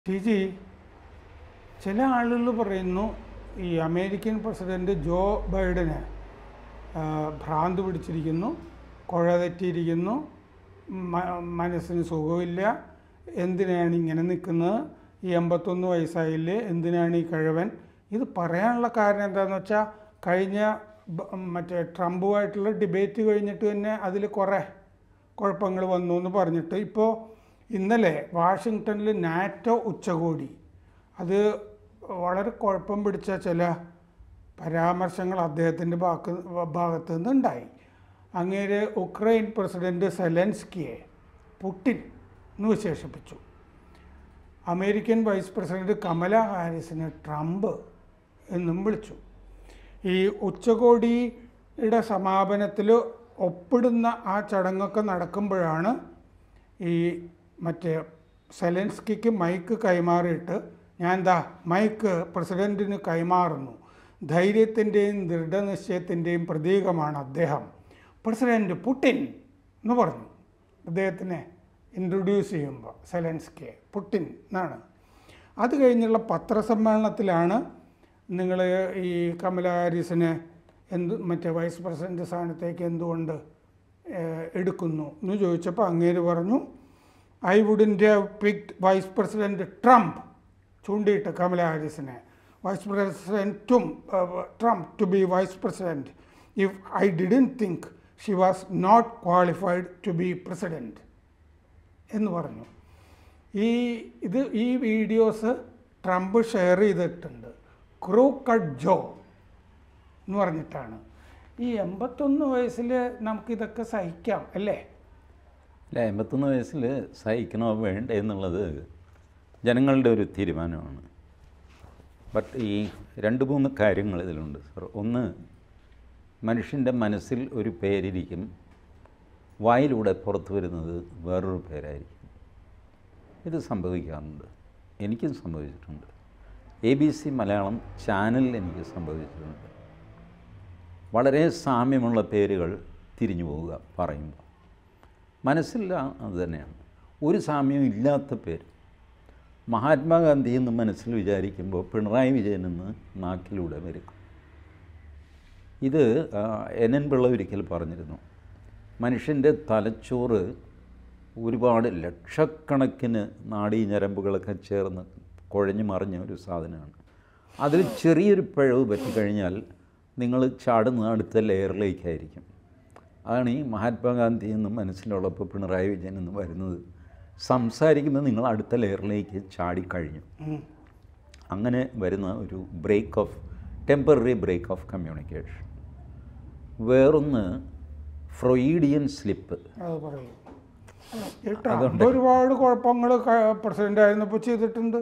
TG, ചില ആളുകൾ പറയുന്നു ഈ അമേരിക്കൻ പ്രസിഡന്റ് ജോ ബൈഡന് ഭ്രാന്ത് പിടിച്ചിരിക്കുന്നു, കുഴ തെറ്റിയിരിക്കുന്നു, മനസ്സിന് സുഖമില്ല, എന്തിനാണ് ഇങ്ങനെ നിൽക്കുന്നത്, ഈ 81 വയസ്സായില്ലേ, എന്തിനാണ് ഈ കഴിവൻ. ഇത് പറയാനുള്ള കാരണം എന്താണെന്ന് വെച്ചാൽ കഴിഞ്ഞ മറ്റേ ട്രംപുമായിട്ടുള്ള ഡിബേറ്റ് കഴിഞ്ഞിട്ട് തന്നെ അതിൽ കുറേ കുഴപ്പങ്ങൾ വന്നു എന്ന് പറഞ്ഞിട്ട് ഇപ്പോൾ ഇന്നലെ വാഷിങ്ടണിൽ നാറ്റോ ഉച്ചകോടി, അത് വളരെ കുഴപ്പം പിടിച്ച ചില പരാമർശങ്ങൾ അദ്ദേഹത്തിൻ്റെ ഭാഗത്തു നിന്നുണ്ടായി. അങ്ങേര് ഉക്രൈൻ പ്രസിഡന്റ് സെലൻസ്കിയെ പുടിൻ എന്ന് വിശേഷിപ്പിച്ചു. അമേരിക്കൻ വൈസ് പ്രസിഡന്റ് കമല ഹാരിസിനെ ട്രംപ് എന്നും വിളിച്ചു. ഈ ഉച്ചകോടിയുടെ സമാപനത്തിൽ ഒപ്പിടുന്ന ആ ചടങ്ങൊക്കെ നടക്കുമ്പോഴാണ് ഈ മറ്റേ സെലൻസ്കിക്ക് മൈക്ക് കൈമാറിയിട്ട്, ഞാൻ മൈക്ക് പ്രസിഡൻറ്റിന് കൈമാറുന്നു, ധൈര്യത്തിൻ്റെയും ദൃഢനിശ്ചയത്തിൻ്റെയും പ്രതീകമാണ് അദ്ദേഹം, പ്രസിഡൻറ്റ് പുടിൻ എന്ന് പറഞ്ഞു. അദ്ദേഹത്തിനെ ഇൻട്രൊഡ്യൂസ് ചെയ്യുമ്പോൾ സെലൻസ്കിയെ പുടിൻ എന്നാണ്. അത് കഴിഞ്ഞുള്ള പത്രസമ്മേളനത്തിലാണ് നിങ്ങൾ ഈ കമല ഹാരിസിനെ മറ്റേ വൈസ് പ്രസിഡൻറ്റ് സ്ഥാനത്തേക്ക് എന്തുകൊണ്ട് എടുക്കുന്നു എന്ന് ചോദിച്ചപ്പോൾ അങ്ങേര് പറഞ്ഞു, I wouldn't have picked vice president Trump, ചൂണ്ടിയിട്ട് കമല ഹാരിസിനെ, vice president Trump to be vice president if I didn't think she was not qualified to be president എന്ന് പറഞ്ഞു. ഈ വീഡിയോസ് ട്രംപ് ഷെയർ ചെയ്തിട്ടുണ്ട്. ക്രൂക്കഡ് ജോ എന്ന് പറഞ്ഞിട്ടാണ്. ഈ 81 വയസ്സിൽ നമുക്കിതൊക്കെ സഹിക്കാം അല്ലേ? അല്ല, 81 വയസ്സിൽ സഹിക്കണോ വേണ്ടേ എന്നുള്ളത് ജനങ്ങളുടെ ഒരു തീരുമാനമാണ്. ബട്ട് ഈ 2-3 കാര്യങ്ങൾ ഇതിലുണ്ട് സർ. ഒന്ന്, മനുഷ്യൻ്റെ മനസ്സിൽ ഒരു പേരിരിക്കും, വായിലൂടെ പുറത്തു വരുന്നത് വേറൊരു പേരായിരിക്കും. ഇത് സംഭവിക്കാറുണ്ട്, എനിക്കും സംഭവിച്ചിട്ടുണ്ട്. ABC മലയാളം ചാനലിൽ എനിക്ക് സംഭവിച്ചിട്ടുണ്ട്. വളരെ സാമ്യമുള്ള പേരുകൾ തിരിഞ്ഞു പോവുക പറയുമ്പോൾ മനസ്സിൽ അത് തന്നെയാണ്. ഒരു സാമ്യം ഇല്ലാത്ത പേര്, മഹാത്മാഗാന്ധി എന്ന് മനസ്സിൽ വിചാരിക്കുമ്പോൾ പിണറായി വിജയൻ എന്ന് നാക്കിലൂടെ വരും. ഇത് NN പിള്ള ഒരിക്കൽ പറഞ്ഞിരുന്നു, മനുഷ്യൻ്റെ തലച്ചോറ് ഒരുപാട് ലക്ഷക്കണക്കിന് നാഡീഞരമ്പുകളൊക്കെ ചേർന്ന് കുഴഞ്ഞു മറിഞ്ഞ ഒരു സാധനമാണ്. അതിൽ ചെറിയൊരു പിഴവ് പറ്റിക്കഴിഞ്ഞാൽ നിങ്ങൾ ചാടുന്ന അടുത്ത ലെയറിലേക്കായിരിക്കും. അതാണ് ഈ മഹാത്മാഗാന്ധി എന്നും മനസ്സിലുള്ളപ്പോൾ പിണറായി വിജയൻ എന്ന് വരുന്നത്. സംസാരിക്കുമ്പോൾ നിങ്ങൾ അടുത്ത ലെയറിലേക്ക് ചാടിക്കഴിഞ്ഞു. അങ്ങനെ വരുന്ന ഒരു ടെമ്പററി ബ്രേക്ക് ഓഫ് കമ്മ്യൂണിക്കേഷൻ. വേറൊന്ന് ഫ്രോയിഡിയൻ സ്ലിപ്പ്. ഒരുപാട് കുഴപ്പങ്ങൾ പ്രസിഡന്റ് ആയിരുന്നപ്പോൾ ചെയ്തിട്ടുണ്ട്.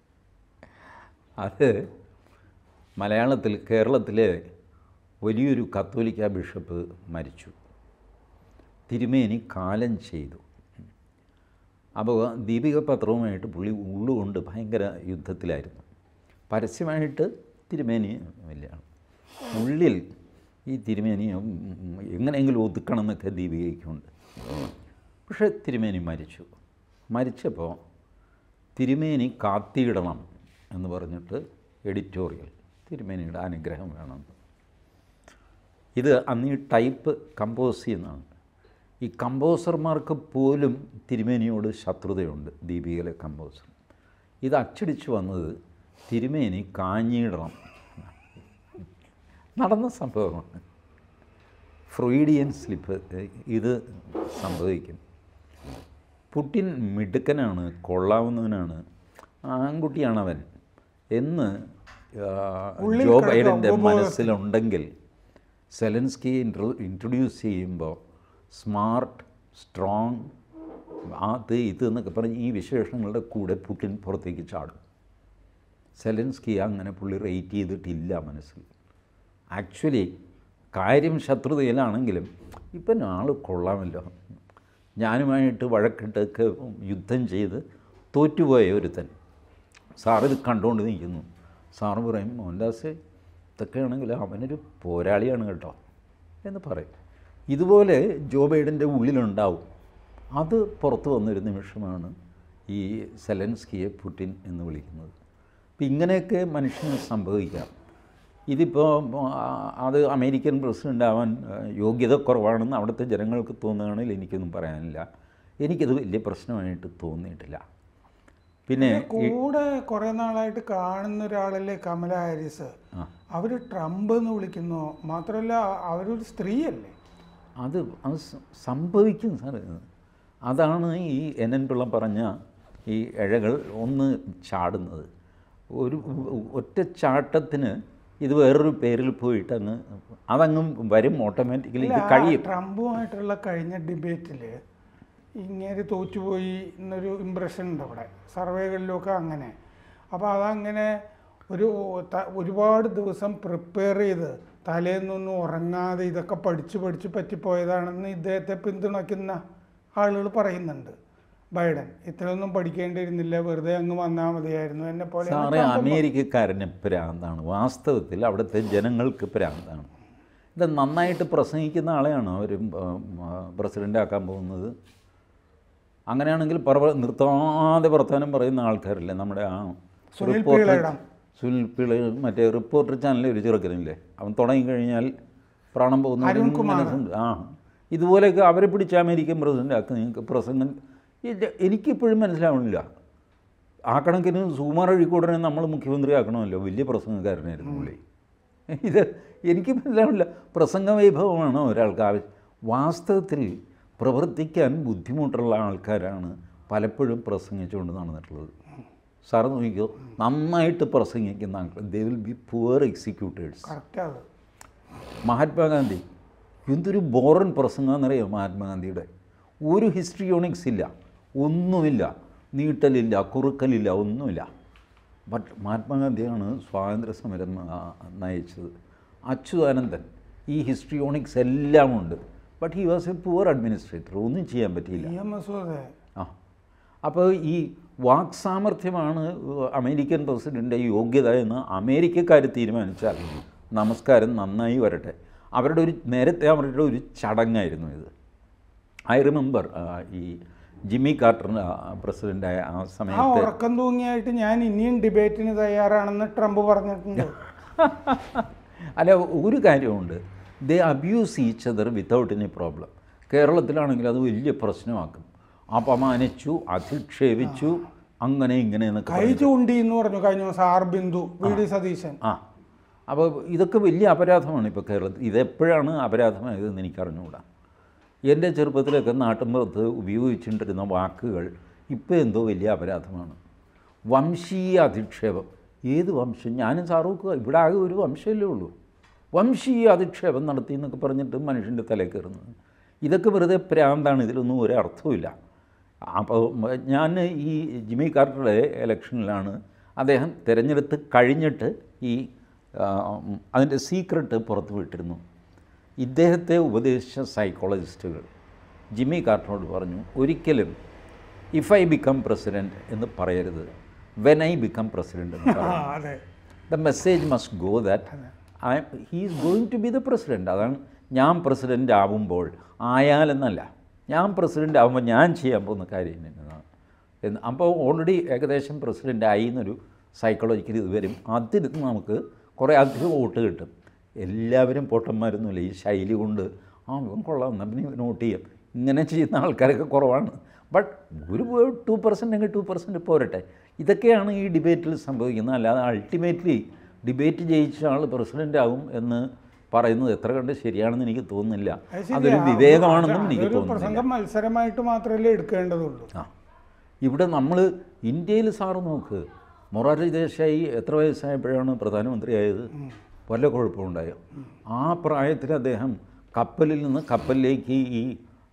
അത് കേരളത്തിലെ വലിയൊരു കത്തോലിക്ക ബിഷപ്പ് മരിച്ചു. തിരുമേനി കാലം ചെയ്തു. അപ്പോൾ ദീപിക പത്രവുമായിട്ട് പുള്ളി ഉള്ളുകൊണ്ട് ഭയങ്കര യുദ്ധത്തിലായിരുന്നു. പരസ്യമായിട്ട് തിരുമേനി വലിയാണ്, ഉള്ളിൽ ഈ തിരുമേനി എങ്ങനെയെങ്കിലും ഒതുക്കണം എന്നൊക്കെ ദീപികയ്ക്കുണ്ട്. പക്ഷേ തിരുമേനി മരിച്ചപ്പോൾ തിരുമേനി കാത്തിയിടണം എന്ന് പറഞ്ഞിട്ട് എഡിറ്റോറിയൽ, തിരുമേനിയുടെ അനുഗ്രഹം വേണം. ഇത് അന്ന് ഈ ടൈപ്പ് കമ്പോസ് ചെയ്യുന്നതാണ്. ഈ കമ്പോസർമാർക്ക് പോലും തിരുമേനിയോട് ശത്രുതയുണ്ട്, ദീപികയിലെ കമ്പോസർ. ഇത് അച്ചടിച്ചു വന്നത് തിരുമേനി കാഞ്ഞിയിടണം നടന്ന സംഭവമാണ്. ഫ്രോയിഡിയൻ സ്ലിപ്പ് ഇത് സംഭവിക്കും. പുടിൻ മിടുക്കനാണ്, കൊള്ളാവുന്നവനാണ്, ആൺകുട്ടിയാണവൻ എന്ന് ജോ ബൈഡൻ്റെ മനസ്സിലുണ്ടെങ്കിൽ സെലൻസ്കി ഇൻട്രൊഡ്യൂസ് ചെയ്യുമ്പോൾ സ്മാർട്ട്, സ്ട്രോങ്, അത് ഇത് എന്നൊക്കെ പറഞ്ഞ് ഈ വിശേഷങ്ങളുടെ കൂടെ പുടിൻ പുറത്തേക്ക് ചാടും. സെലൻസ്കി അങ്ങനെ പുള്ളി റേറ്റ് ചെയ്തിട്ടില്ല മനസ്സിൽ. ആക്ച്വലി കാര്യം ശത്രുതയിലാണെങ്കിലും ഇപ്പം ആൾ കൊള്ളാമല്ലോ, ഞാനുമായിട്ട് വഴക്കിട്ടൊക്കെ യുദ്ധം ചെയ്ത് തോറ്റുപോയ ഒരുത്തൻ സാറിത് കണ്ടുകൊണ്ട് നിൽക്കുന്നു. സാറ് പറയും, മോഹൻദാസ് ഇതൊക്കെ ആണെങ്കിൽ അവനൊരു പോരാളിയാണ് കേട്ടോ എന്ന് പറയും. ഇതുപോലെ ജോ ബൈഡൻ്റെ ഉള്ളിലുണ്ടാവും. അത് പുറത്തു വന്നൊരു നിമിഷമാണ് ഈ സെലൻസ്കിയെ പുടിൻ എന്ന് വിളിക്കുന്നത്. അപ്പം ഇങ്ങനെയൊക്കെ മനുഷ്യന് സംഭവിക്കാം. ഇതിപ്പോൾ അത് അമേരിക്കൻ പ്രസിഡൻ്റ് ആവാൻ യോഗ്യത കുറവാണെന്ന് അവിടുത്തെ ജനങ്ങൾക്ക് തോന്നുകയാണെങ്കിൽ എനിക്കൊന്നും പറയാനില്ല. എനിക്കത് വലിയ പ്രശ്നമായിട്ട് തോന്നിയിട്ടില്ല. പിന്നെ കൂടെ കുറേ നാളായിട്ട് കാണുന്ന ഒരാളല്ലേ കമല ഹാരിസ്. അവർ ട്രംപ് എന്ന് വിളിക്കുന്നു. മാത്രമല്ല അവരൊരു സ്ത്രീയല്ലേ. അത് സംഭവിക്കും സാർ. അതാണ് ഈ NN പിള്ള പറഞ്ഞ ഈ ഇഴകൾ ഒന്ന് ചാടുന്നത്. ഒരു ഒറ്റ ചാട്ടത്തിന് ഇത് വേറൊരു പേരിൽ പോയിട്ട് അതങ്ങ് വരും ഓട്ടോമാറ്റിക്കലി. ഇത് കഴിയും. ട്രംപുമായിട്ടുള്ള കഴിഞ്ഞ ഡിബേറ്റിൽ ഇങ്ങനെ തോറ്റുപോയി എന്നൊരു ഇമ്പ്രഷൻ ഉണ്ട് അവിടെ, സർവേകളിലൊക്കെ അങ്ങനെ. അപ്പോൾ അതങ്ങനെ ഒരുപാട് ദിവസം പ്രിപ്പയർ ചെയ്ത് തലേന്നൊന്നും ഉറങ്ങാതെ ഇതൊക്കെ പഠിച്ച് പറ്റിപ്പോയതാണെന്ന് ഇദ്ദേഹത്തെ പിന്തുണയ്ക്കുന്ന ആളുകൾ പറയുന്നുണ്ട്. ബൈഡൻ ഇത്രയൊന്നും പഠിക്കേണ്ടിയിരുന്നില്ല, വെറുതെ അങ്ങ് വന്നാൽ മതിയായിരുന്നു എന്നെ പോലെ. സാറേ, അമേരിക്കക്കാരന് ഭ്രാന്താണ്. വാസ്തവത്തിൽ അവിടുത്തെ ജനങ്ങൾക്ക് ഭ്രാന്താണ്. ഇത് നന്നായിട്ട് പ്രസംഗിക്കുന്ന ആളെയാണ് അവർ പ്രസിഡൻ്റാക്കാൻ പോകുന്നത്. അങ്ങനെയാണെങ്കിൽ നിർത്താതെ വർത്തമാനം പറയുന്ന ആൾക്കാരില്ലേ നമ്മുടെ ആ സുനിൽ പിള്ള, മറ്റേ റിപ്പോർട്ടർ ചാനലിൽ ഒരു ചെറുക്കനില്ലേ, അവൻ തുടങ്ങിക്കഴിഞ്ഞാൽ പ്രാണം പോകുന്ന ഇതുപോലെയൊക്കെ അവരെ പിടിച്ച് അമേരിക്കൻ പ്രസിഡൻ്റ് ആക്കി നിങ്ങൾക്ക് പ്രസംഗം എനിക്കിപ്പോഴും മനസ്സിലാവണില്ല. ആ കണക്കിന് സുകുമാർ അഴീക്കോടിനെ നമ്മൾ മുഖ്യമന്ത്രി ആക്കണമല്ലോ, വലിയ പ്രസംഗക്കാരനായിരുന്നു പുള്ളി. ഇത് എനിക്ക് മനസ്സിലാവില്ല. പ്രസംഗ വൈഭവമാണ് ഒരാൾക്ക് ആവശ്യം. വാസ്തവത്തിൽ പ്രവർത്തിക്കാൻ ബുദ്ധിമുട്ടുള്ള ആൾക്കാരാണ് പലപ്പോഴും പ്രസംഗിച്ചുകൊണ്ട് നടന്നിട്ടുള്ളത്. സാറ് നോക്കിക്കോ, നന്നായിട്ട് പ്രസംഗിക്കുന്ന ആൾക്കാർ they will be poor executors. Mahatma Gandhi എന്തൊരു ബോറൻ പ്രസംഗമെന്നറിയോ മഹാത്മാഗാന്ധിയുടെ. ഒരു ഹിസ്ട്രിയോണിക്സ് ഇല്ല, ഒന്നുമില്ല, നീട്ടലില്ല, കുറുക്കലില്ല, ഒന്നുമില്ല. ബട്ട് മഹാത്മാഗാന്ധിയാണ് സ്വാതന്ത്ര്യ സമരം നയിച്ചത്. അച്യുതാനന്ദൻ ഈ ഹിസ്ട്രിയോണിക്സ് എല്ലാം ഉണ്ട്. But he was a poor administrator. ഒന്നും ചെയ്യാൻ പറ്റിയില്ല. അപ്പോൾ ഈ വാക് സാമർഥ്യമാണ് അമേരിക്കൻ പ്രസിഡൻ്റെ യോഗ്യത എന്ന് അമേരിക്കക്കാർ തീരുമാനിച്ചാൽ നമസ്കാരം, നന്നായി വരട്ടെ. നേരത്തെ അവരുടെ ഒരു ചടങ്ങായിരുന്നു ഇത്. ഐ റിമെമ്പർ ഈ ജിമ്മി കാർട്ടർ പ്രസിഡൻ്റായ ആ സമയത്ത് ഉറക്കം തൂങ്ങിയായിട്ട് ഞാൻ ഇനിയും ഡിബേറ്റിന് തയ്യാറാണെന്ന് ട്രംപ് പറഞ്ഞിട്ടുണ്ട്. അല്ല, ഒരു കാര്യമുണ്ട്, they abuse each other without any problem. കേരളത്തിലാണെങ്കിൽ അത് വലിയ പ്രശ്നമാക്കും. അപമാനിച്ചു, അധിക്ഷേപിച്ചു, അങ്ങനെ ഇങ്ങനെ കൈ ചൂണ്ടി എന്ന് പറഞ്ഞു കഴിഞ്ഞ ദിവസം R Bindu, V D Satheesan. അപ്പോൾ ഇതൊക്കെ വലിയ അപരാധമാണ് ഇപ്പോൾ കേരളത്തിൽ. ഇതെപ്പോഴാണ് അപരാധമായതെന്ന് എനിക്കറിഞ്ഞുകൂടാ. എൻ്റെ ചെറുപ്പത്തിലൊക്കെ നാട്ടിൻപുറത്ത് ഉപയോഗിച്ചിട്ടിരുന്ന വാക്കുകൾ ഇപ്പോൾ എന്തോ വലിയ അപരാധമാണ്. വംശീയ അധിക്ഷേപം. ഏത് വംശം? ഞാനും സാറൂക്ക് ഇവിടെ ആകെ ഒരു വംശമല്ലേ ഉള്ളൂ. വംശീയ അധിക്ഷേപം നടത്തി എന്നൊക്കെ പറഞ്ഞിട്ട് മനുഷ്യൻ്റെ തലയിൽ കയറുന്നത് ഇതൊക്കെ വെറുതെ പ്രാന്താണ്. ഇതിലൊന്നും ഒരു അർത്ഥവുമില്ല. അപ്പോൾ ഞാൻ ഈ ജിമ്മി കാർട്ടറുടെ ഇലക്ഷനിലാണ് അദ്ദേഹം തിരഞ്ഞെടുത്ത് കഴിഞ്ഞിട്ട് ഈ അതിൻ്റെ സീക്രട്ട് പുറത്തു വിട്ടിരുന്നു. ഇദ്ദേഹത്തെ ഉപദേശിച്ച സൈക്കോളജിസ്റ്റുകൾ ജിമ്മി കാർട്ടറോട് പറഞ്ഞു, ഒരിക്കലും ഇഫ് ഐ ബിക്കം പ്രസിഡൻറ്റ് എന്ന് പറയരുത്, വെൻ ഐ ബിക്കം പ്രസിഡൻറ്റ് എന്ന് പറയരുത്. The message must go that he is going to be the president. അതാണ് ഞാൻ പ്രസിഡൻ്റ് ആവുമ്പോൾ, ആയാലെന്നല്ല, ഞാൻ പ്രസിഡൻ്റ് ആകുമ്പോൾ ഞാൻ ചെയ്യാൻ പോകുന്ന കാര്യം എന്നതാണ്. അപ്പോൾ ഓൾറെഡി ഏകദേശം പ്രസിഡൻ്റ് ആയി എന്നൊരു സൈക്കോളജിക്കൽ ഇത് വരും. അതിൽ നമുക്ക് കുറേ അധികം വോട്ട് കിട്ടും. എല്ലാവരും പൊട്ടന്മാരൊന്നുമില്ല. ഈ ശൈലി കൊണ്ട് ഇവൻ കൊള്ളാം, പിന്നെ നോട്ട് ചെയ്യാം, ഇങ്ങനെ ചെയ്യുന്ന ആൾക്കാരൊക്കെ കുറവാണ്. ബട്ട് ഒരു 2% എങ്കിൽ 2% പോരട്ടെ. ഇതൊക്കെയാണ് ഈ ഡിബേറ്റിൽ സംഭവിക്കുന്നത്. അല്ലാതെ അൾട്ടിമേറ്റ്ലി ഡിബേറ്റ് ജയിച്ച ആൾ പ്രസിഡൻ്റ് ആവും എന്ന് പറയുന്നത് എത്ര കണ്ട് ശരിയാണെന്ന് എനിക്ക് തോന്നുന്നില്ല. അതൊരു വിവേകമാണെന്നും എനിക്ക് തോന്നുന്നില്ല. മത്സരമായിട്ട് മാത്രമല്ലേ എടുക്കേണ്ടതുള്ളൂ. ഇവിടെ നമ്മൾ ഇന്ത്യയിൽ സാറ് നോക്ക്, മൊറാർജി ദേശായി എത്ര വയസ്സായപ്പോഴാണ് പ്രധാനമന്ത്രിയായത്? വല്ല കുഴപ്പമുണ്ടായോ? ആ പ്രായത്തിൽ അദ്ദേഹം കപ്പലിൽ നിന്ന് കപ്പലിലേക്ക് ഈ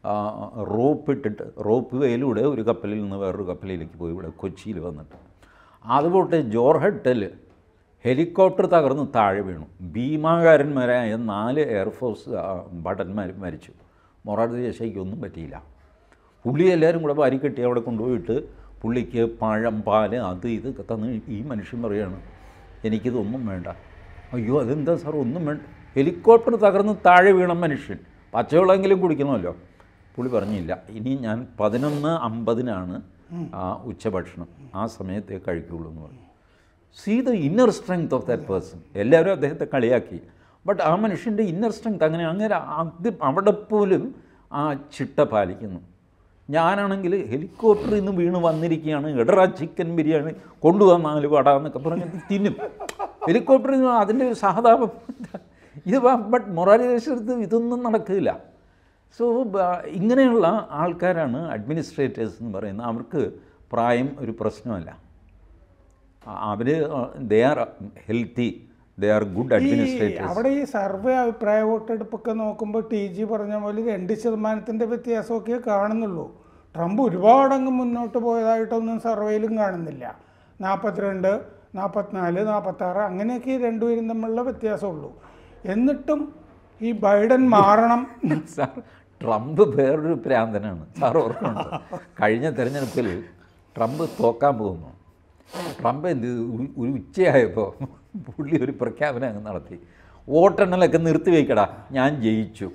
റോപ്പ് വേയിലൂടെ ഒരു കപ്പലിൽ നിന്ന് വേറൊരു കപ്പലിലേക്ക് പോയി ഇവിടെ കൊച്ചിയിൽ വന്നിട്ട്. അതുപോട്ടെ, ജോർഹട്ടിൽ ഹെലികോപ്റ്റർ തകർന്ന് താഴെ വീണു. ഭീമാകാരന്മാരായ 4 എയർഫോഴ്സ് ഭടന്മാർ മരിച്ചു. മൊറാർജി ദേശായിക്ക് ഒന്നും പറ്റിയില്ല. പുള്ളി എല്ലാവരും കൂടെ വാരിക്കെട്ടി അവിടെ കൊണ്ടുപോയിട്ട് പുള്ളിക്ക് പഴം, പാല്, അത് ഇതൊക്കെ തന്ന് ഈ മനുഷ്യൻ പറയുകയാണ്, എനിക്കിതൊന്നും വേണ്ട. അയ്യോ, അതെന്താ സാർ ഒന്നും വേണ്ട? ഹെലികോപ്റ്റർ തകർന്ന് താഴെ വീണ മനുഷ്യൻ പച്ചവെള്ളമെങ്കിലും കുടിക്കണമല്ലോ. പുള്ളി പറഞ്ഞില്ല, ഇനി ഞാൻ 11:50 ഉച്ചഭക്ഷണം ആ സമയത്തേ കഴിക്കുള്ളൂ എന്ന് പറഞ്ഞു. See the inner strength of that person. എല്ലാവരും അദ്ദേഹത്തെ കളിയാക്കി, ബട്ട് ആ മനുഷ്യൻ്റെ ഇന്നർ സ്ട്രെങ്ത് അങ്ങനെ അത് അവിടെ പോലും ആ ചിട്ട പാലിക്കുന്നു. ഞാനാണെങ്കിൽ ഹെലികോപ്റ്ററിൽ നിന്ന് വീണ് വന്നിരിക്കുകയാണ്, എടറാ ചിക്കൻ ബിരിയാണി കൊണ്ടുവന്നാലും വട എന്നൊക്കെ പറഞ്ഞ് തിന്നും. ഹെലികോപ്റ്ററിൽ നിന്ന് അതിൻ്റെ ഒരു സഹതാപം ഇത്. ബട്ട് മൊറാലിദേശത്ത് ഇതൊന്നും നടക്കില്ല. സോ ഇങ്ങനെയുള്ള ആൾക്കാരാണ് അഡ്മിനിസ്ട്രേറ്റേഴ്സ് എന്ന് പറയുന്നത്. അവർക്ക് പ്രായം ഒരു പ്രശ്നമല്ല. അവർ they are healthy, they are good administrators. അവിടെ ഈ സർവേ അഭിപ്രായ വോട്ടെടുപ്പൊക്കെ നോക്കുമ്പോൾ TG പറഞ്ഞ പോലെ 2% വ്യത്യാസമൊക്കെ കാണുന്നുള്ളൂ. ട്രംപ് ഒരുപാടങ്ങ് മുന്നോട്ട് പോയതായിട്ടൊന്നും സർവേയിലും കാണുന്നില്ല. 42, 44, 46 അങ്ങനെയൊക്കെ രണ്ടുപേരും തമ്മിലുള്ള വ്യത്യാസമുള്ളൂ. എന്നിട്ടും ഈ ബൈഡൻ മാറണം. സാർ, ട്രംപ് വേറൊരു പ്രാന്തനാണ്. സാർ ഓർക്കുന്നുണ്ട്, കഴിഞ്ഞ തെരഞ്ഞെടുപ്പിൽ ട്രംപ് തോക്കാൻ പോകുന്നു. ട്രംപ് എന്ത് ഒരു ഉച്ചയായപ്പോൾ പുള്ളി ഒരു പ്രഖ്യാപനം അങ്ങ് നടത്തി, വോട്ടെണ്ണലൊക്കെ നിർത്തി വയ്ക്കടാ, ഞാൻ ജയിച്ചു.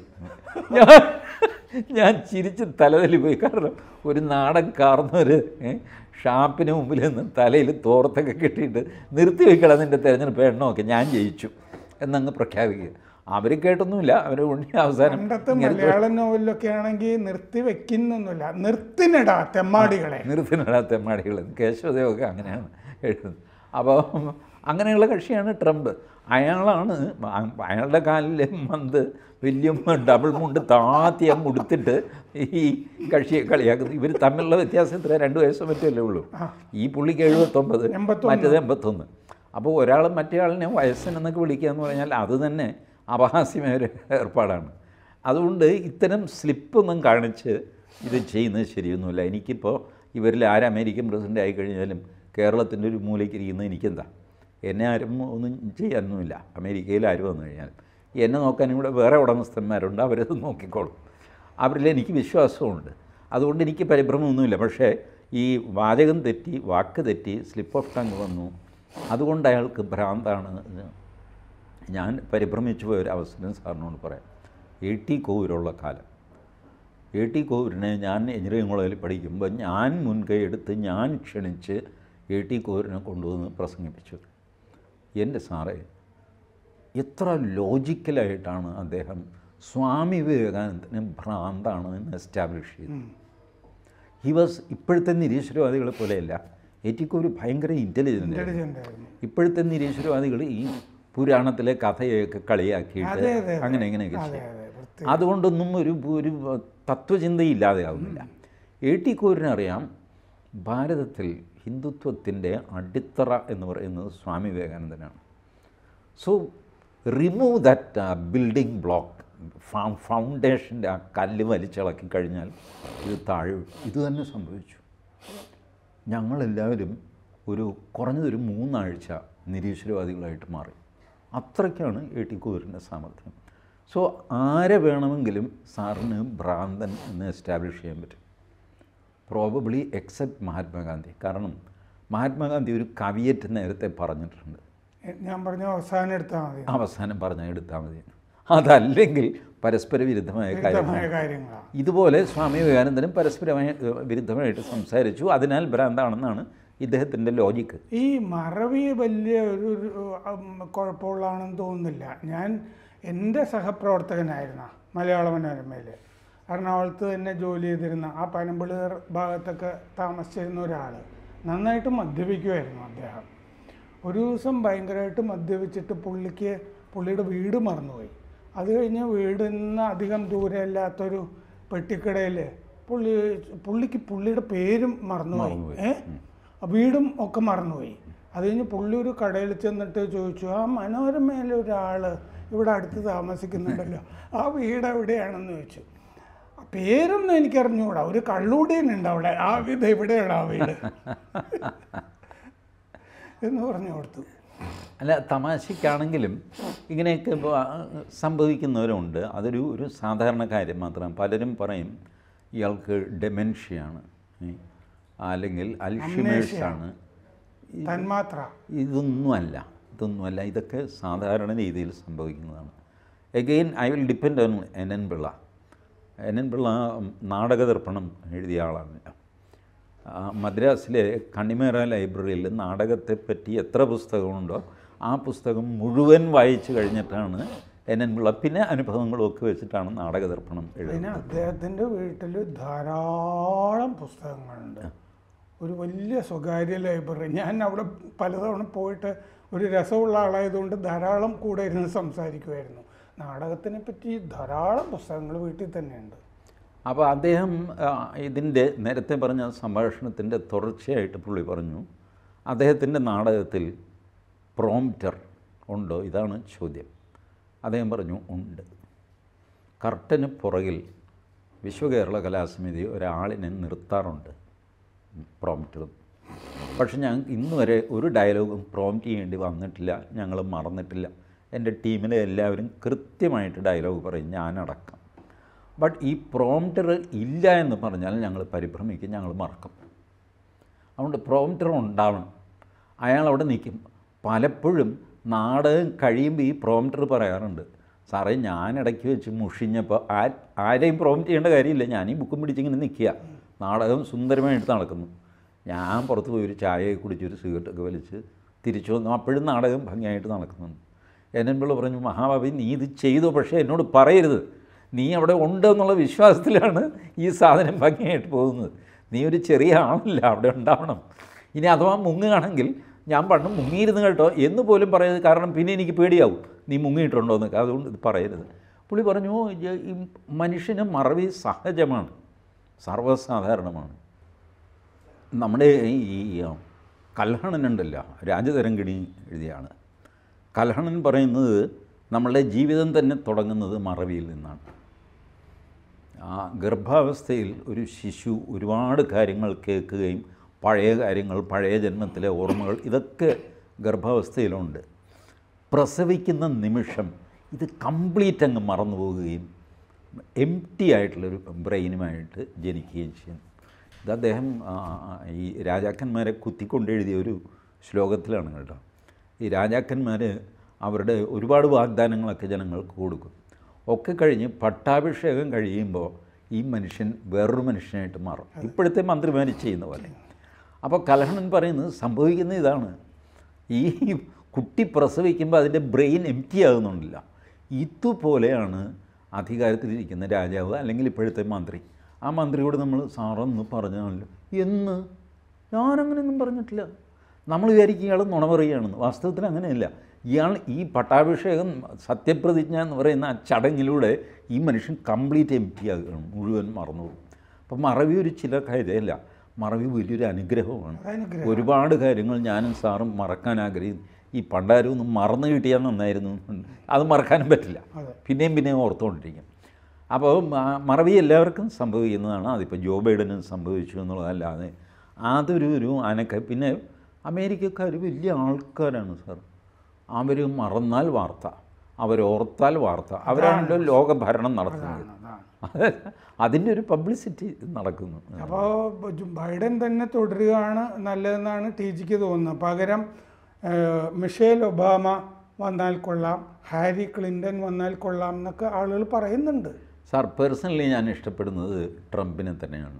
ഞാൻ ചിരിച്ച് തലതല്ലി പോയി. കാരണം ഒരു നാടൻ കാർന്നൊരു ഷാപ്പിന് മുമ്പിൽ നിന്ന് തലയിൽ തോർത്തൊക്കെ കെട്ടിയിട്ട് നിർത്തി വയ്ക്കടാ നിൻ്റെ തെരഞ്ഞെടുപ്പ് എണ്ണമൊക്കെ, ഞാൻ ജയിച്ചു എന്നങ്ങ് പ്രഖ്യാപിക്കുക. അവർ കേട്ടൊന്നുമില്ല. അവർ അവസാനം മലയാള നോവലിലൊക്കെ ആണെങ്കിൽ നിർത്തി വെക്കുന്നൊന്നുമില്ല, നിർത്തിനിടാ തെമ്മാടികളെ, നിർത്തിനിടാ തെമ്മാടികൾ. കേശവദേവൊക്കെ അങ്ങനെയാണ് എഴുതുന്നത്. അപ്പോൾ അങ്ങനെയുള്ള കക്ഷിയാണ് ട്രംപ്. അയാളാണ് അയാളുടെ കാലിൽ മന്ത് വലിയ ഡബിൾ മുണ്ട് താത്തി അങ്ങ് ഉടുത്തിട്ട് ഈ കക്ഷിയെ കളിയാക്കുന്നത്. ഇവർ തമ്മിലുള്ള വ്യത്യാസം ഇത്ര 2 വയസ്സോ മറ്റല്ലേ ഉള്ളൂ. ഈ പുള്ളിക്ക് 79, മറ്റേത് 81. അപ്പോൾ ഒരാൾ മറ്റേ ആളിനെ വയസ്സനെന്നൊക്കെ വിളിക്കുക എന്ന് പറഞ്ഞാൽ അത് തന്നെ അപഹാസ്യമായ ഒരു ഏർപ്പാടാണ്. അതുകൊണ്ട് ഇത്തരം സ്ലിപ്പൊന്നും കാണിച്ച് ഇത് ചെയ്യുന്നത് ശരിയൊന്നുമില്ല. എനിക്കിപ്പോൾ ഇവരിൽ ആര് അമേരിക്കൻ പ്രസിഡൻ്റ് ആയിക്കഴിഞ്ഞാലും കേരളത്തിൻ്റെ ഒരു മൂലയ്ക്ക് ഇരിക്കുന്നത് എനിക്കെന്താ, എന്നെ ആരും ഒന്നും ചെയ്യാനൊന്നുമില്ല. അമേരിക്കയിൽ ആര് വന്നു കഴിഞ്ഞാൽ എന്നെ നോക്കാനും കൂടെ വേറെ ഉടമസ്ഥന്മാരുണ്ട്, അവരത് നോക്കിക്കോളും. അവരിൽ എനിക്ക് വിശ്വാസമുണ്ട്. അതുകൊണ്ട് എനിക്ക് പരിഭ്രമമൊന്നുമില്ല. പക്ഷേ ഈ വാചകം തെറ്റി, വാക്ക് തെറ്റി, സ്ലിപ്പ് ഓഫ് ടങ് വന്നു, അതുകൊണ്ട് അയാൾക്ക് ഭ്രാന്താണ്. ഞാൻ പരിഭ്രമിച്ചു പോയ ഒരു അവസരം സാറിനോട് പറയാം. AT കോവൂരുള്ള കാലം. AT കോവൂരിനെ ഞാൻ എഞ്ചിനീയറിംഗ് കോളേജിൽ പഠിക്കുമ്പോൾ ഞാൻ മുൻകൈ എടുത്ത് ഞാൻ ക്ഷണിച്ച് AT കോവൂരിനെ കൊണ്ടുവന്ന് പ്രസംഗിപ്പിച്ചു. എൻ്റെ സാറേ, എത്ര ലോജിക്കലായിട്ടാണ് അദ്ദേഹം സ്വാമി വിവേകാനന്ദന് ഭ്രാന്താണ് എന്ന് എസ്റ്റാബ്ലിഷ് ചെയ്തത്. ഇപ്പോഴത്തെ നിരീശ്വരവാദികളെ പോലെയല്ല. AT കോവൂർ ഭയങ്കര ഇൻ്റലിജൻ്റ് ആയിരുന്നു. ഇപ്പോഴത്തെ നിരീശ്വരവാദികൾ ഈ പുരാണത്തിലെ കഥയൊക്കെ കളിയാക്കിയിട്ട് അങ്ങനെ ഇങ്ങനെയൊക്കെ ചെയ്യും. അതുകൊണ്ടൊന്നും ഒരു തത്വചിന്തയില്ലാതെയാവുന്നില്ല. AT കോവൂരിനറിയാം ഭാരതത്തിൽ ഹിന്ദുത്വത്തിൻ്റെ അടിത്തറ എന്ന് പറയുന്നത് സ്വാമി വിവേകാനന്ദനാണ്. So remove that building block, ഫൗണ്ടേഷൻ്റെ ആ കല്ല് വലിച്ചിളക്കി കഴിഞ്ഞാൽ ഇത് താഴെ. ഇത് തന്നെ സംഭവിച്ചു. ഞങ്ങളെല്ലാവരും കുറഞ്ഞതൊരു 3 ആഴ്ച നിരീശ്വരവാദികളായിട്ട് മാറി. അത്രയ്ക്കാണ് AT കോവൂരിൻ്റെ സാമർഥ്യം. സോ ആരെ വേണമെങ്കിലും സാറിന് ഭ്രാന്തൻ എന്ന് എസ്റ്റാബ്ലിഷ് ചെയ്യാൻ പറ്റും. Probably except Mahatma Gandhi. കാരണം മഹാത്മാഗാന്ധി ഒരു കവിയറ്റ് നേരത്തെ പറഞ്ഞിട്ടുണ്ട്, ഞാൻ പറഞ്ഞു അവസാനം പറഞ്ഞാൽ എടുത്താൽ മതി. അതല്ലെങ്കിൽ പരസ്പര വിരുദ്ധമായ കാര്യങ്ങൾ. ഇതുപോലെ സ്വാമി വിവേകാനന്ദനും പരസ്പരമായ വിരുദ്ധമായിട്ട് സംസാരിച്ചു. അതിനാൽ ഭ്രാന്താണെന്നാണ് ഇദ്ദേഹത്തിൻ്റെ ലോജിക്ക്. ഈ മറവി വലിയ ഒരു കുഴപ്പമുള്ളതാണെന്ന് തോന്നുന്നില്ല. ഞാൻ എൻ്റെ സഹപ്രവർത്തകനായിരുന്ന മലയാള മനോരമയിൽ എറണാകുളത്ത് തന്നെ ജോലി ചെയ്തിരുന്ന ആ പനമ്പിളീർ ഭാഗത്തൊക്കെ താമസിച്ചിരുന്ന ഒരാൾ നന്നായിട്ട് മദ്യപിക്കുമായിരുന്നു. അദ്ദേഹം ഒരു ദിവസം ഭയങ്കരമായിട്ട് മദ്യപിച്ചിട്ട് പുള്ളിയുടെ വീട് മറന്നുപോയി. അത് കഴിഞ്ഞ് വീടിൽ നിന്ന് അധികം ദൂരമില്ലാത്തൊരു പെട്ടിക്കടയിൽ പുള്ളിക്ക് പുള്ളിയുടെ പേരും മറന്നുപോയി, വീടും ഒക്കെ മറന്നുപോയി. അത് കഴിഞ്ഞ് പുള്ളി ഒരു കടയിൽ ചെന്നിട്ട് ചോദിച്ചു, ആ മനോരമയിലെ ഒരാൾ ഇവിടെ അടുത്ത് താമസിക്കുന്നുണ്ടല്ലോ, ആ വീട് എവിടെയാണെന്ന് ചോദിച്ചു. പേരൊന്നും എനിക്കറിഞ്ഞുകൂടാ, ഒരു കള്ളുകൂടിയുണ്ട് അവിടെ, ആ വീട് എവിടെയാണ് ആ വീട് എന്ന് പറഞ്ഞു കൊടുത്തു. അല്ല, തമാശയ്ക്കാണെങ്കിലും ഇങ്ങനെയൊക്കെ സംഭവിക്കുന്നവരുണ്ട്. അതൊരു സാധാരണ കാര്യം മാത്രം. പലരും പറയും ഇയാൾക്ക് ഡെമെൻഷ്യയാണ്, അല്ലെങ്കിൽ അൽഷിമേഴ്സാണ്. ഇതൊന്നുമല്ല. ഇതൊക്കെ സാധാരണ രീതിയിൽ സംഭവിക്കുന്നതാണ്. Again I will depend on NN Pillai. NN Pillai Natakadarpanam എഴുതിയ ആളാണ്. മദ്രാസിലെ കണിമേറ ലൈബ്രറിയിൽ നാടകത്തെപ്പറ്റി എത്ര പുസ്തകമുണ്ടോ ആ പുസ്തകം മുഴുവൻ വായിച്ചു കഴിഞ്ഞിട്ടാണ് NN പിള്ള പിന്നെ അനുഭവങ്ങളൊക്കെ വെച്ചിട്ടാണ് നാടകദർപ്പണം പിന്നെ എഴുതുന്നത്. അദ്ദേഹത്തിൻ്റെ വീട്ടിൽ ധാരാളം പുസ്തകങ്ങളുണ്ട്. ഒരു വലിയ സ്വകാര്യ ലൈബ്രറി. ഞാൻ അവിടെ പലതവണ പോയിട്ട് ഒരു രസമുള്ള ആളായതുകൊണ്ട് ധാരാളം കൂടെ ഇരുന്ന് സംസാരിക്കുമായിരുന്നു. നാടകത്തിനെ പറ്റി ധാരാളം പുസ്തകങ്ങൾ വീട്ടിൽ തന്നെയുണ്ട്. അപ്പോൾ അദ്ദേഹം ഇതിൻ്റെ നേരത്തെ പറഞ്ഞ സംഭാഷണത്തിൻ്റെ തുടർച്ചയായിട്ട് പുള്ളി പറഞ്ഞു, അദ്ദേഹത്തിൻ്റെ നാടകത്തിൽ പ്രോംപ്റ്റർ ഉണ്ടോ, ഇതാണ് ചോദ്യം. അദ്ദേഹം പറഞ്ഞു ഉണ്ട്. കർട്ടന് പുറകിൽ വിശ്വകേരള കലാസമിതി ഒരാളിനെ നിർത്താറുണ്ട് പ്രോംപ്റ്റർ. പക്ഷെ ഞാൻ ഇന്ന് വരെ ഒരു ഡയലോഗും പ്രോംപ്റ്റ് ചെയ്യേണ്ടി വന്നിട്ടില്ല, ഞങ്ങൾ മറന്നിട്ടില്ല. എൻ്റെ ടീമിലെ എല്ലാവരും കൃത്യമായിട്ട് ഡയലോഗ് പറയും, ഞാനടക്കം. ബട്ട് ഈ പ്രോംപ്റ്റർ ഇല്ല എന്ന് പറഞ്ഞാൽ ഞങ്ങൾ പരിഭ്രമിക്കും, ഞങ്ങൾ മറക്കും. അതുകൊണ്ട് പ്രോംപ്റ്റർ ഉണ്ടാവണം. അയാൾ അവിടെ നിൽക്കും. പലപ്പോഴും നാടകം കഴിയുമ്പോൾ ഈ പ്രോംപ്റ്റർ പറയാറുണ്ട്, സാറേ ഞാൻ ഇടയ്ക്ക് വെച്ച് മുഷിഞ്ഞപ്പോൾ ആരെയും പ്രോംപ്റ്റ് ചെയ്യേണ്ട കാര്യമില്ല, ഞാൻ ഈ ബുക്കും പിടിച്ചിങ്ങനെ നിൽക്കുക, നാടകം സുന്ദരമായിട്ട് നടക്കുന്നു. ഞാൻ പുറത്ത് പോയി ഒരു ചായയൊക്കെ കുടിച്ചൊരു സിഗരറ്റൊക്കെ വലിച്ച് തിരിച്ചു വന്നു, അപ്പോഴും നാടകം ഭംഗിയായിട്ട് നടക്കുന്നുണ്ട്. NN പിള്ള പറഞ്ഞു, മഹാഭാവി നീ ഇത് ചെയ്തോ, പക്ഷേ എന്നോട് പറയരുത്, നീ അവിടെ ഉണ്ട് എന്നുള്ള വിശ്വാസത്തിലാണ് ഈ സാധനം ഭംഗിയായിട്ട് പോകുന്നത്. നീ ഒരു ചെറിയ ആളല്ല, അവിടെ ഉണ്ടാവണം. ഇനി അഥവാ മുങ്ങുകയാണെങ്കിൽ ഞാൻ പണ്ട് മുങ്ങിയിരുന്നു കേട്ടോ എന്ന് പോലും പറയരുത്, കാരണം പിന്നെ എനിക്ക് പേടിയാവും നീ മുങ്ങിയിട്ടുണ്ടോ എന്നൊക്കെ, അതുകൊണ്ട് ഇത് പറയരുത്. പുള്ളി പറഞ്ഞു, ഈ മനുഷ്യന് മറവി സഹജമാണ്, സർവ്വസാധാരണമാണ്. നമ്മുടെ ഈ കൽഹണനുണ്ടല്ലോ, രാജതരംഗിണി എഴുതിയാണ്. കൽഹണൻ പറയുന്നത് നമ്മളുടെ ജീവിതം തന്നെ തുടങ്ങുന്നത് മറവിയിൽ നിന്നാണ്. ആ ഗർഭാവസ്ഥയിൽ ഒരു ശിശു ഒരുപാട് കാര്യങ്ങൾ കേൾക്കുകയും പഴയ കാര്യങ്ങൾ, പഴയ ജന്മത്തിലെ ഓർമ്മകൾ, ഇതൊക്കെ ഗർഭാവസ്ഥയിലുണ്ട്. പ്രസവിക്കുന്ന നിമിഷം ഇത് കംപ്ലീറ്റ് അങ്ങ് മറന്നു പോവുകയും എംപ്റ്റി ആയിട്ടുള്ളൊരു ബ്രെയിനുമായിട്ട് ജനിക്കുകയും ചെയ്യും. ഇത് അദ്ദേഹം ഈ രാജാക്കന്മാരെ കുത്തിക്കൊണ്ടെഴുതിയ ഒരു ശ്ലോകത്തിലാണ് കേട്ടോ. ഈ രാജാക്കന്മാർ അവരുടെ ഒരുപാട് വാഗ്ദാനങ്ങളൊക്കെ ജനങ്ങൾക്ക് കൊടുക്കും. ഒക്കെ കഴിഞ്ഞ് പട്ടാഭിഷേകം കഴിയുമ്പോൾ ഈ മനുഷ്യൻ വേറൊരു മനുഷ്യനായിട്ട് മാറും, ഇപ്പോഴത്തെ മന്ത്രിമാർ ചെയ്യുന്ന പോലെ. അപ്പോൾ കൽഹണൻ പറയുന്നത് സംഭവിക്കുന്ന ഇതാണ്, ഈ കുട്ടി പ്രസവിക്കുമ്പോൾ അതിൻ്റെ ബ്രെയിൻ എംപ്റ്റി ആകുന്നുണ്ടല്ല. ഇതുപോലെയാണ് അധികാരത്തിലിരിക്കുന്ന രാജാവ് അല്ലെങ്കിൽ ഇപ്പോഴത്തെ മന്ത്രി. ആ മന്ത്രിയോട് നമ്മൾ സാറൊന്ന് പറഞ്ഞാണല്ലോ എന്ന്, ഞാനങ്ങനെയൊന്നും പറഞ്ഞിട്ടില്ല. നമ്മൾ വിചാരിക്കും ഇയാൾ നുണ പറയുകയാണെന്ന്. വാസ്തവത്തിൽ അങ്ങനെയല്ല. ഇയാൾ ഈ പട്ടാഭിഷേകം സത്യപ്രതിജ്ഞ എന്ന് പറയുന്ന ആ ചടങ്ങിലൂടെ ഈ മനുഷ്യൻ കംപ്ലീറ്റ് എംപ്റ്റി ആകുകയാണ്, മുഴുവൻ മറന്നുപോകും. അപ്പം മറവി ഒരു ചില കാര്യമല്ല, മറവി വലിയൊരു അനുഗ്രഹമാണ്. ഒരുപാട് കാര്യങ്ങൾ ഞാനും സാറും മറക്കാൻ ആഗ്രഹിക്കുന്നു. ഈ പണ്ടാരും ഒന്നും മറന്നു കിട്ടിയാൽ നന്നായിരുന്നു, അത് മറക്കാനും പറ്റില്ല, പിന്നെയും പിന്നെയും ഓർത്തുകൊണ്ടിരിക്കും. അപ്പോൾ മറവി എല്ലാവർക്കും സംഭവിക്കുന്നതാണ്. അതിപ്പോൾ ജോ ബൈഡനും സംഭവിച്ചു എന്നുള്ളതല്ലാതെ അതൊരു അനക്ക. പിന്നെ അമേരിക്കക്കാർ വലിയ ആൾക്കാരാണ് സാർ. അവർ മറന്നാൽ വാർത്ത, അവരോർത്താൽ വാർത്ത. അവരാണല്ലോ ലോകഭരണം നടത്തുന്നത്. അതിൻ്റെ ഒരു പബ്ലിസിറ്റി നടക്കുന്നു. അപ്പോൾ ബൈഡൻ തന്നെ തുടരുകയാണ് നല്ലതെന്നാണ് ജിക്ക് തോന്നുന്നത്. പകരം മിഷേൽ ഒബാമ വന്നാൽ കൊള്ളാം, ഹാരി ക്ലിൻ്റൺ വന്നാൽ കൊള്ളാം എന്നൊക്കെ ആളുകൾ പറയുന്നുണ്ട്. സാർ, പേഴ്സണലി ഞാൻ ഇഷ്ടപ്പെടുന്നത് ട്രംപിനെ തന്നെയാണ്.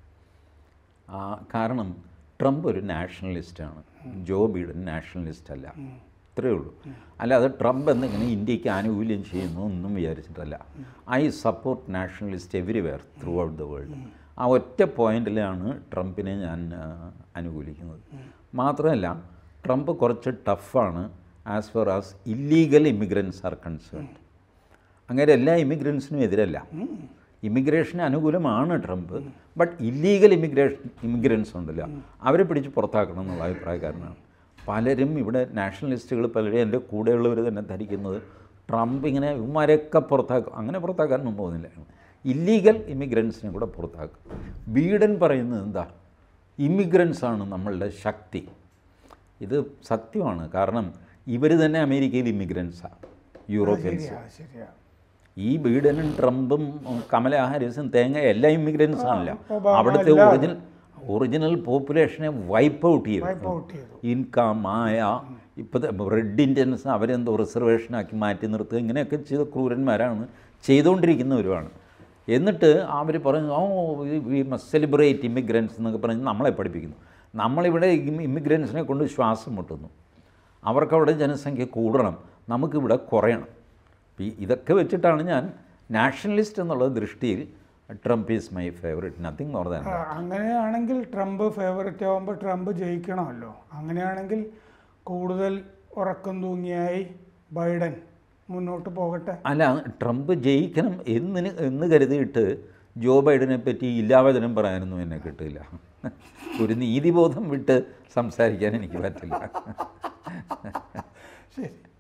കാരണം ട്രംപ് ഒരു നാഷണലിസ്റ്റാണ്, ജോ ബൈഡൻ നാഷണലിസ്റ്റ് അല്ല. ഇത്രയേ ഉള്ളൂ. അല്ലാതെ ട്രംപ് എന്തെങ്കിലും ഇന്ത്യക്ക് ആനുകൂല്യം ചെയ്യുന്നു ഒന്നും വിചാരിച്ചിട്ടല്ല. I support nationalist everywhere throughout the world. ആ ഒറ്റ പോയിന്റിലാണ് ട്രംപിനെ ഞാൻ അനുകൂലിക്കുന്നത്. മാത്രമല്ല ട്രംപ് കുറച്ച് ടഫാണ് as far as illegal immigrants are concerned. അങ്ങനെ എല്ലാ ഇമിഗ്രൻസിനും എതിരല്ല, ഇമിഗ്രേഷന് അനുകൂലമാണ് ട്രംപ്. ബട്ട് ഇല്ലീഗൽ ഇമിഗ്രൻസ് ഉണ്ടല്ലോ, അവരെ പിടിച്ച് പുറത്താക്കണം എന്നുള്ള അഭിപ്രായക്കാരനാണ്. പലരും ഇവിടെ നാഷണലിസ്റ്റുകൾ പലരും എൻ്റെ കൂടെയുള്ളവർ തന്നെ ധരിക്കുന്നത് ട്രംപ് ഇങ്ങനെ ഇവന്മാരെയൊക്കെ പുറത്താക്കും. അങ്ങനെ പുറത്താക്കാനൊന്നും പോകുന്നില്ല, ഇല്ലീഗൽ ഇമിഗ്രൻസിനെ കൂടെ പുറത്താക്കും. ബൈഡൻ പറയുന്നത് എന്താ, ഇമിഗ്രൻസാണ് നമ്മളുടെ ശക്തി. ഇത് സത്യമാണ്. കാരണം ഇവർ തന്നെ അമേരിക്കയിൽ ഇമിഗ്രൻസാണ്, യൂറോപ്യൻസ്. ഈ ബൈഡനും ട്രംപും കമല ഹാരിസും തേങ്ങ എല്ലാ ഇമിഗ്രൻസ് ആണല്ലോ. അവിടുത്തെ ഒറിജിനൽ പോപ്പുലേഷനെ വൈപ്പ് ഔട്ട് ചെയ്തു. ഇൻക, മായ, ഇപ്പോഴത്തെ റെഡ് ഇന്ത്യൻസ് അവരെന്തോ റിസർവേഷനാക്കി മാറ്റി നിർത്തുക, ഇങ്ങനെയൊക്കെ ചെയ്ത ക്രൂരന്മാരാണ്, ചെയ്തുകൊണ്ടിരിക്കുന്നവരുമാണ്. എന്നിട്ട് അവർ പറഞ്ഞു വി മസ്റ്റ് സെലിബ്രേറ്റ് ഇമിഗ്രൻസ് എന്നൊക്കെ പറഞ്ഞ് നമ്മളെ പഠിപ്പിക്കുന്നു. നമ്മളിവിടെ ഇമിഗ്രൻസിനെ കൊണ്ട് ശ്വാസം മുട്ടുന്നു. അവർക്കവിടെ ജനസംഖ്യ കൂടണം, നമുക്കിവിടെ കുറയണം. ഇതൊക്കെ വെച്ചിട്ടാണ് ഞാൻ നാഷണലിസ്റ്റ് എന്നുള്ള ദൃഷ്ടിയിൽ Trump is my favourite, nothing more than. അങ്ങനെയാണെങ്കിൽ ട്രംപ് ഫേവറേറ്റ് ആകുമ്പോൾ ട്രംപ് ജയിക്കണമല്ലോ. അങ്ങനെയാണെങ്കിൽ കൂടുതൽ ഉറക്കം തൂങ്ങിയായി ബൈഡൻ മുന്നോട്ട് പോകട്ടെ. അല്ല, ട്രംപ് ജയിക്കണം എന്ന് കരുതിയിട്ട് ജോ ബൈഡനെ പറ്റി ഇല്ലാവചനം പറയാനൊന്നും എന്നെ കിട്ടില്ല. ഒരു നീതിബോധം വിട്ട് സംസാരിക്കാൻ എനിക്ക് പറ്റില്ല. ശരി.